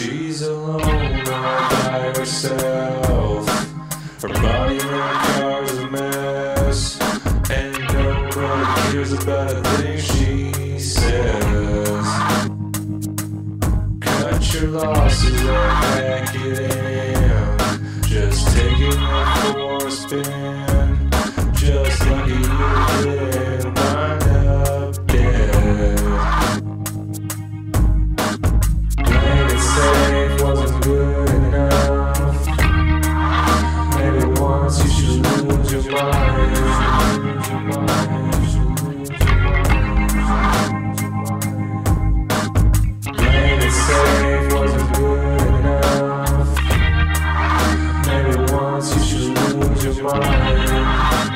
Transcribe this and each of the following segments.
She's alone all by herself. Her body in her car's a mess, and nobody cares about a thing she says. Cut your losses and pack it in. Just taking it for a spin. Just lucky you didn't wind up dead. Playing it safe wasn't good enough. Maybe once you should lose your mind. Playing it safe wasn't good enough. Maybe once you should lose your mind.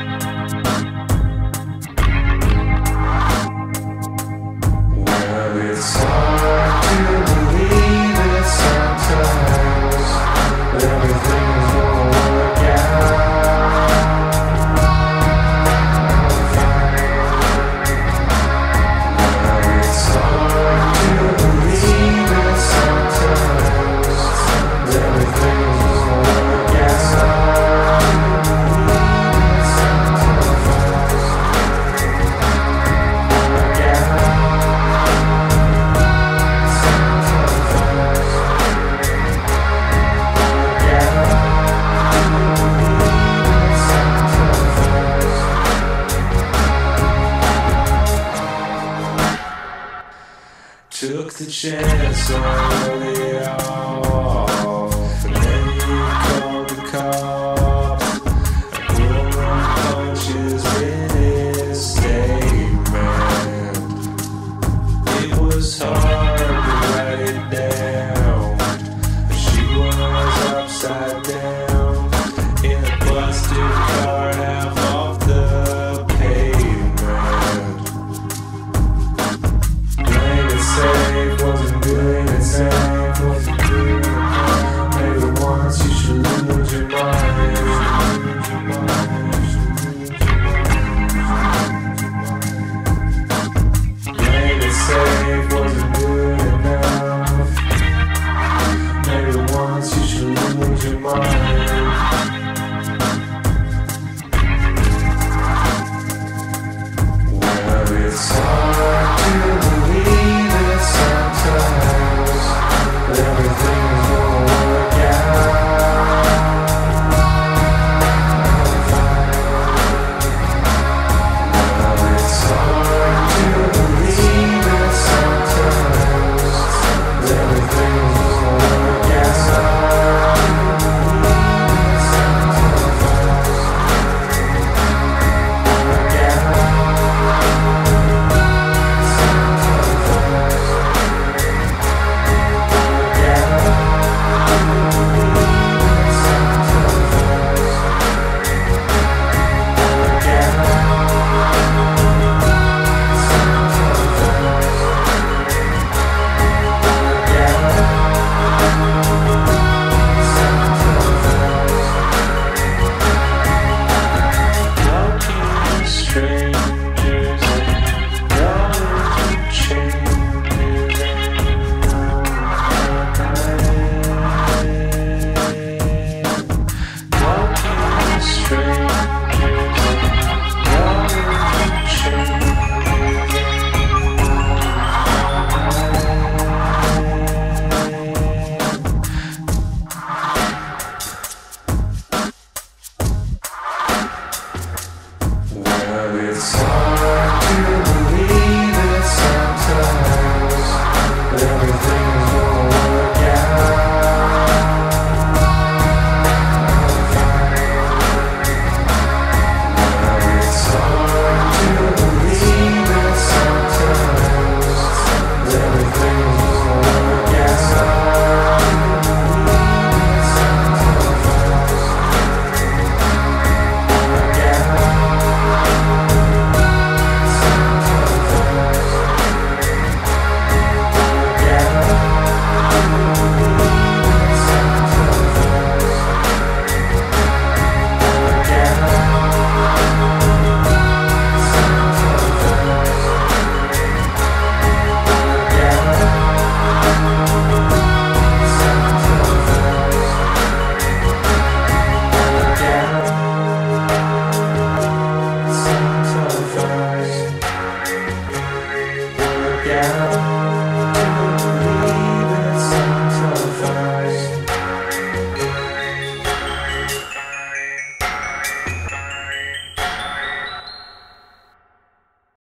Well, it's hard to believe it sometimes, but everything's gonna work out. Well, it's hard to believe it sometimes, but everything's gonna work out. Took the chance early on.